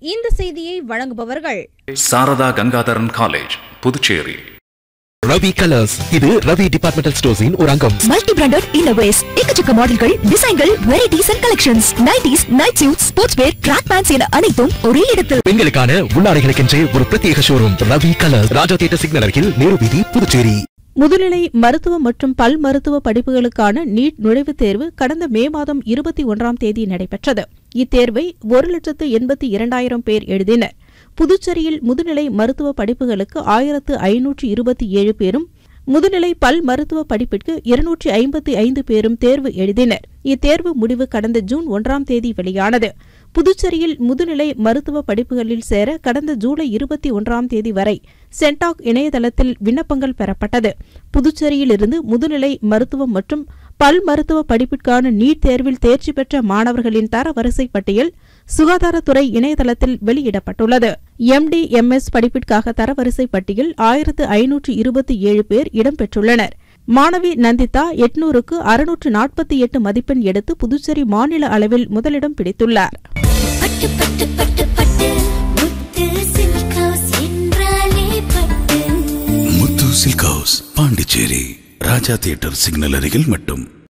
இந்த செய்தியை வழங்குபவர்கள் சாரதா கங்காதரன் காலேஜ், புதுச்சேரி. ரவி கலர்ஸ், இது ரவி டிபார்ட்மெண்டல் ஸ்டோர்ஸின் ஒரு அங்கம். மல்டி பிராண்டட் இன்னோவேஸ், எக்கச்சக்க மாடல்கள், டிசைன்கள், varieties and collections, nighties, night suit, sports wear, track pants என அனைத்தும் ஒரே இடத்தில். பெண்களுக்கான உள்ளாடைகளுக்கென்றே ஒரு பிரத்யேக showroom Ravi colours, Raja theatre signal அருகில், நேரு வீதி, புதுச்சேரி. முதுநிலை மருத்துவ மற்றும் பல் மருத்துவ படிப்புகளுக்கான நீட் நுழைவுத் தேர்வு கடந்த மே மாதம் 21ஆம் தேதி நடைபெற்றது. இத்தேர்வை 1,82,000 பேர் எழுதினர். புதுச்சேரியில் முதுநிலை மருத்துவ படிப்புகளுக்கு 1,527 பேரும், முதுநிலை பல் மருத்துவ படிப்பிற்கு 255 பேரும் தேர்வு எழுதினர். இத்தேர்வு முடிவு கடந்த ஜூன் 1ஆம் தேதி வெளியானது. புதுச்சேரியில் முதுநிலை மருத்துவ படிப்புகளில் சேர கடந்த ஜூலை 21ஆம் தேதி வரை சென்டாக் இணையதளத்தில் விண்ணப்பங்கள் பெறப்பட்டது. புதுச்சேரியிலிருந்து முதுநிலை மருத்துவம் மற்றும் பல் மருத்துவ படிப்பிற்கான நீட் தேர்வில் தேர்ச்சி பெற்ற மாணவர்களின் தரவரிசை பட்டியல் சுகாதாரத்துறை இணையதளத்தில் வெளியிடப்பட்டுள்ளது. MD, MS படிப்பிற்காக தரவரிசை பட்டியல் 1,527 பேர் இடம்பெற்றுள்ளனர். மாணவி நந்திதா 800க்கு 648 மதிப்பெண் எடுத்து புதுச்சேரி மாநில அளவில் முதலிடம் பிடித்துள்ளார். Muthu silk house, Pondicherry, Raja theatre signal அருகில் மட்டும்.